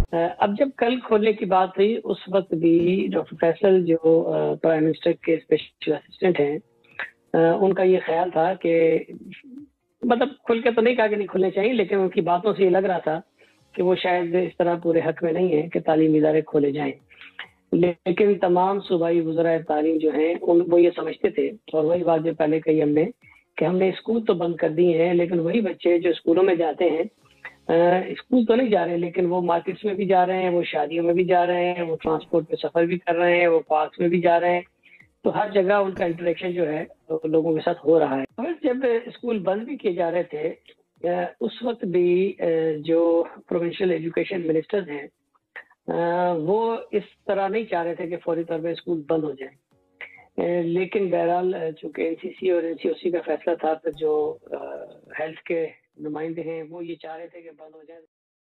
अब जब कल खोलने की बात हुई उस वक्त भी डॉक्टर फैसल जो प्राइम मिनिस्टर के स्पेशल असिस्टेंट हैं, उनका ये ख्याल था कि मतलब खुल के तो नहीं कहा कि नहीं खुलने चाहिए, लेकिन उनकी बातों से ये लग रहा था कि वो शायद इस तरह पूरे हक में नहीं है कि तालीमी इदारे खोले जाएं। लेकिन तमाम सूबाई वज़राए तालीम जो हैं वो ये समझते थे, और वही बात जो पहले कही हमने कि हमने स्कूल तो बंद कर दिए हैं, लेकिन वही बच्चे जो स्कूलों में जाते हैं, स्कूल तो नहीं जा रहे, लेकिन वो मार्केट्स में भी जा रहे हैं, वो शादियों में भी जा रहे हैं, वो ट्रांसपोर्ट पे सफर भी कर रहे हैं, वो पार्क्स में भी जा रहे हैं। तो हर जगह उनका इंटरेक्शन जो है वो लोगों के साथ हो रहा है। और जब स्कूल बंद भी किए जा रहे थे, उस वक्त भी जो प्रोविंशियल एजुकेशन मिनिस्टर्स हैं, वो इस तरह नहीं चाह रहे थे कि फौरी तौर पर स्कूल बंद हो जाए। लेकिन बहरहाल चूंकि एनसीसी और एनसीओसी का फैसला था, तो जो हेल्थ के नुमाइंदे हैं वो ये चाह रहे थे कि बंद हो जाए।